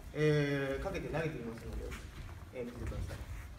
かけて投げてみますので、見てください。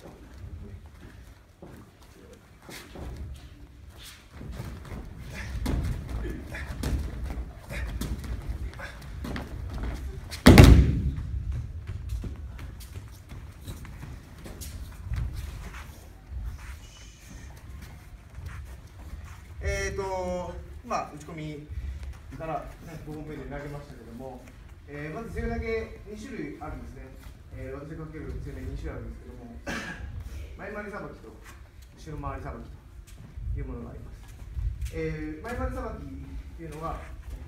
今、打ち込みから、ね、5本目で投げましたけども、まず背負い投げ2種類あるんですね。私がかける背負い投げ2種類あるんですけども、前回りさばきと後ろ回りさばきというものがあります。前回りさばきというのは、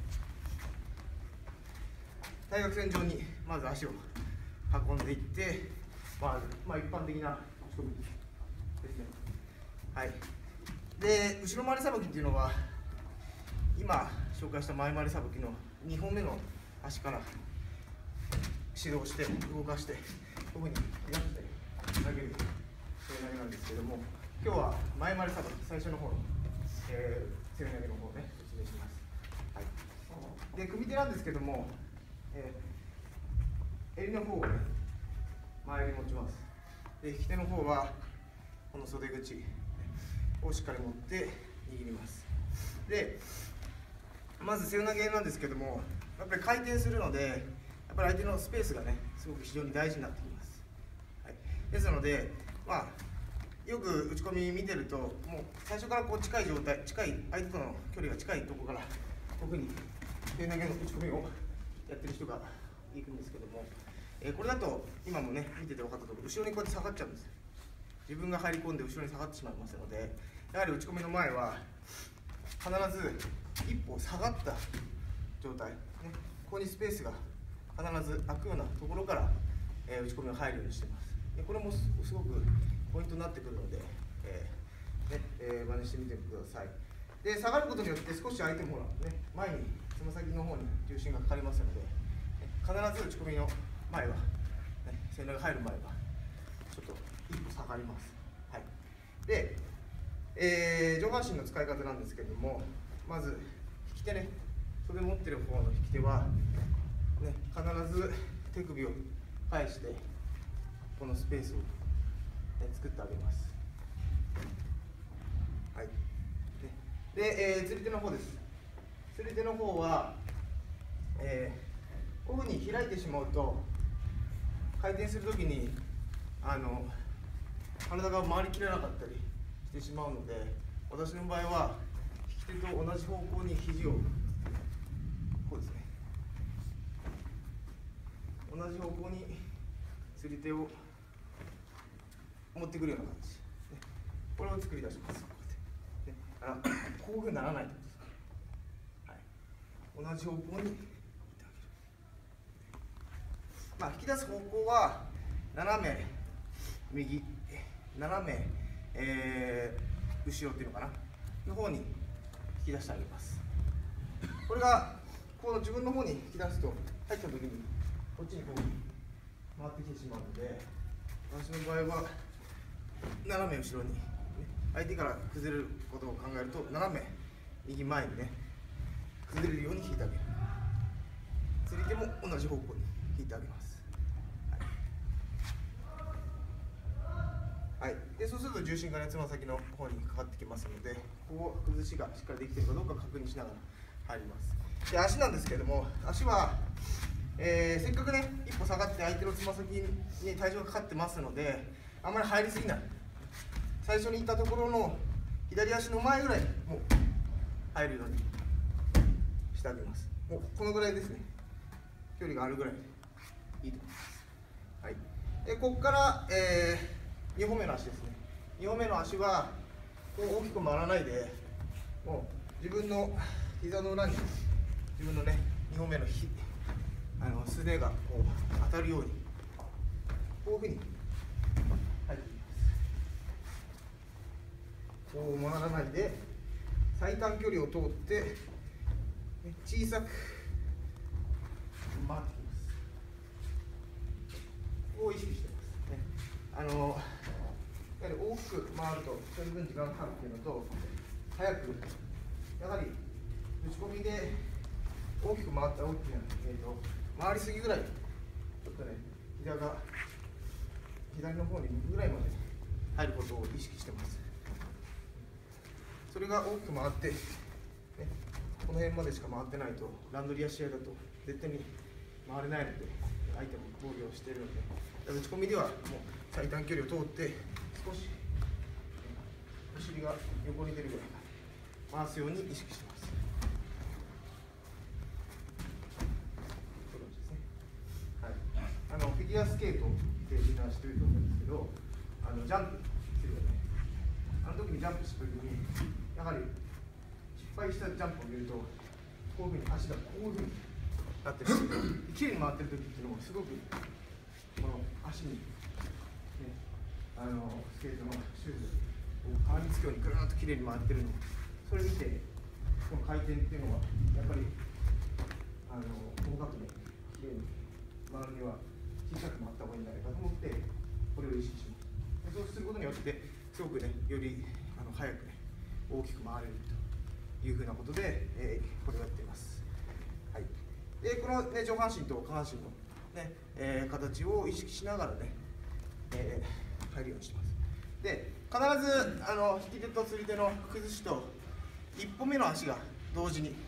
対角線上にまず足を運んでいって、一般的な打ち込みですね。はい。で、後ろ回りさばきっていうのは、今紹介した前回りさばきの2本目の足から指導して動かしてこういうふうに開いて投げる背負い投げなんですけども、今日は前回りさばき最初の方の、背負い投げの方をね説明します。はい、で組手なんですけども、襟の方をね前に持ちます。で引き手の方はこの袖口をしっかり持って握ります。でまず背負い投げなんですけども、やっぱり回転するので、やっぱり相手のスペースがね、すごく非常に大事になってきます。はい、ですので、よく打ち込み見てると、もう最初からこう近い状態、相手との距離が近いところから、こういうふうに背負い投げの打ち込みをやってる人がいるんですけども、これだと今もね、見てて分かったとおり、後ろにこうやって下がっちゃうんですよ。自分が入り込んで後ろに下がってしまいますので、やはり打ち込みの前は、必ず一歩下がった状態、ね、ここにスペースが必ず空くようなところから、打ち込みが入るようにしています。でこれもすごくポイントになってくるので、真似してみてください。で下がることによって少し相手も前につま先の方に重心がかかりますので、必ず打ち込みの前は、背中が入る前はちょっと一歩下がります。はい、で上半身の使い方なんですけれども、まず引き手ね、袖持ってる方の引き手は、必ず手首を返してこのスペースを、作ってあげます。はい、で、釣り手の方です。釣り手の方は、こういうふうに開いてしまうと回転するときに体が回りきれなかったりしてしまうので、私の場合は引き手と同じ方向に肘をこうですね、同じ方向に釣り手を持ってくるような感じ、これを作り出します。こういうふうにならないということです。はい、同じ方向に引き出す方向は斜め右、斜め、後ろっていうのかなの方に引き出してあげます。これがこの自分の方に引き出すと入った時にこっちにこう回ってきてしまうので、私の場合は斜め後ろに相手から崩れることを考えると斜め右前にね崩れるように引いてあげる。釣り手も同じ方向に引いてあげます。はい、でそうすると重心がつま先の方にかかってきますので、ここ崩しがしっかりできているかどうか確認しながら入ります。で足なんですけれども、足は、せっかくね一歩下がって相手のつま先に体重がかかってますので、あんまり入りすぎない。最初に言ったところの左足の前ぐらいにもう入るようにしてあげます。もうこのぐらいですね、距離があるぐらいでいいと思います。はい、でここから、2本目の足ですね。2本目の足はこう大きく回らないで、もう自分の膝の裏に自分のね2本目のすねがこう当たるようにこういうふうに入っていきます。こう回らないで最短距離を通って小さく回ってきます。ここを意識してますね。やはり大きく回るとその分時間がかかるっていうのと、早くやはり打ち込みで大きく回った大きな、回りすぎぐらいちょっとね、膝が左の方に右ぐらいまで入ることを意識してます。それが大きく回って、ね、この辺までしか回ってないと、ランドリア試合だと絶対に回れないので、相手も防御をしているので、打ち込みではもう最短距離を通って、少しお尻が横に出るぐらい回すように意識してます。フィギュアスケートってみんな知ってると思うんですけど、ジャンプするよね。あの時にジャンプした時に、やはり失敗したジャンプを見ると、こういうふうに足がこういうふうになってるんですけど、きれいに回ってる時っていうのもすごくこの足に、ね、スケートのシューズを絡みつくようにぐるっときれいに回ってるの、それ見て、この回転っていうのはやっぱり細かくね、きれいに回るには小さく回った方がいいんじゃないかと思って、これを意識します。そうすることによって、すごくね、より早くね、大きく回れるというふうなことで、これをやっています。はい、で、この、ね、上半身と下半身の、ね形を意識しながらね、入るようにしてます。で、必ず引き手と釣り手の崩しと、一歩目の足が同時に、ね、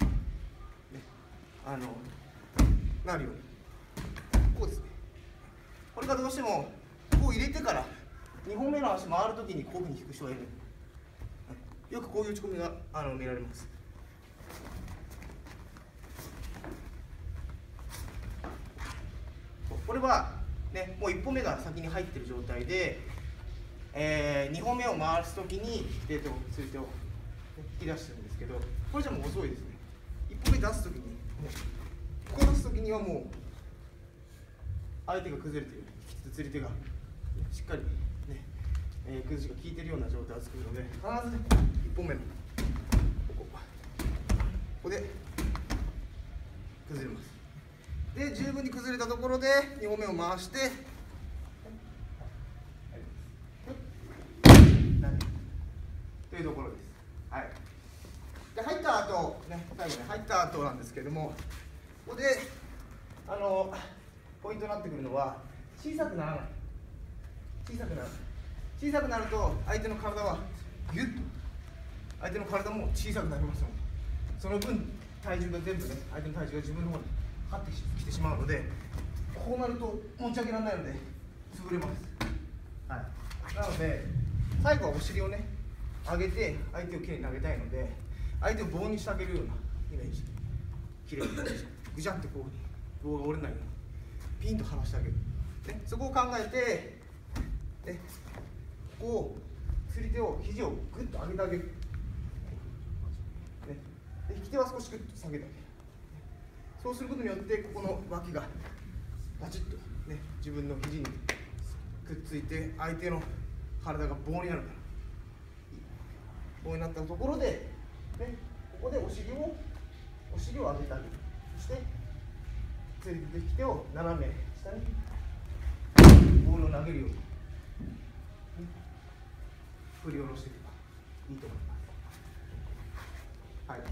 なるように。こうですね。これがどうしてもこう入れてから2本目の足回るときにこういうふうに引く人がいる。よくこういう打ち込みが見られます。これは、ね、もう1本目が先に入っている状態で、2本目を回すときに引き手と釣り手を引き出してるんですけど、これじゃもう遅いですね。1本目出すときに、ここ出すときにはもう相手が崩れている、引き手と釣り手がしっかり、ね崩しが効いているような状態を作るので、必ず1本目のここで崩れます。で、十分に崩れたところで2本目を回して、というところです。はい。で、入った後、ね、最後ね、入った後なんですけれども、ここでポイントになってくるのは、小さくならない。小さくならない。小さくなると、相手の体はギュッと、相手の体も小さくなりますので、その分、体重が全部ね、相手の体重が自分の方にかかってきてしまうので、こうなると持ち上げられないので、潰れます。はい。なので、最後はお尻をね、上げて、相手をきれいに投げたいので、相手を棒にしてあげるようなイメージ。きれいにぐじゃってこう、棒が折れないように。ピンと離してあげる、ね、そこを考えて、ね、ここを釣り手を肘をグッと上げてあげる、ね、で引き手は少しグッと下げてあげる。そうすることによってここの脇がバチッと、ね、自分の肘にくっついて相手の体が棒になるから、棒になったところで、ね、ここでお尻を上げてあげる。そして釣り手と引き手を斜め下にボールを投げるように振り下ろしていけばいいと思います。はい。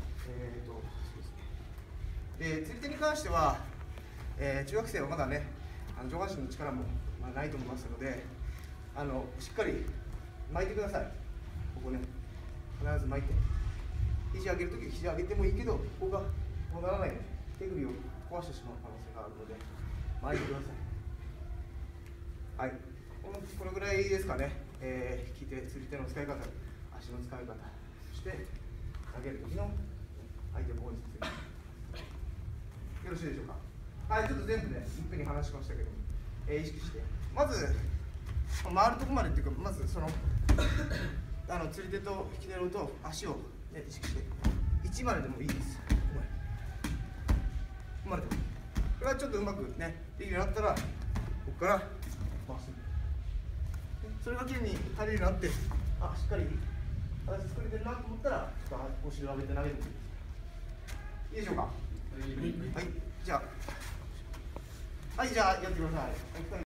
そうですね。で、釣り手に関しては、中学生はまだね、上半身の力もないと思いますので、しっかり巻いてください。ここね、必ず巻いて。肘上げるとき、肘上げてもいいけど、ここがこうならないので、手首を壊してしまう可能性があるので、巻いてください。はい。これぐらいですかね。引き手、釣り手の使い方、足の使い方、そして投げるときの相手をボールにする。よろしいでしょうか。はい、ちょっと全部ね、いっぺんに話しましたけど、意識して、まず、回るとこまでっていうか、まずその、釣り手と引き手と足を、ね、意識して、1まででもいいです。ここまででも。これはちょっとうまくね、できるようになったら、ここから回す。それがきれいに入れるようになって、あ、しっかり形作れてるなと思ったら、ちょっとお尻を上げて投げてみてください。いいでしょうか。はい、じゃあ、やってください。